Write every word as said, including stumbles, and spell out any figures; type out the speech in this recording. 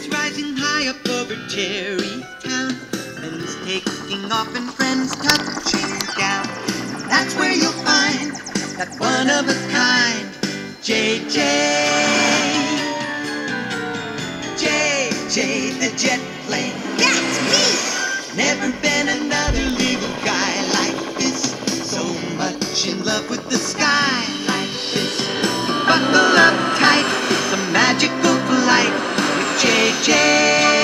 rising high up over Tarrytown. Friends taking off and friends touching down. That's where you'll find that one of a kind J J. J J the jet plane. That's me! Never been another little guy like this. So much in love with the sky like this. Buckle up tight, it's a magical flight with J J.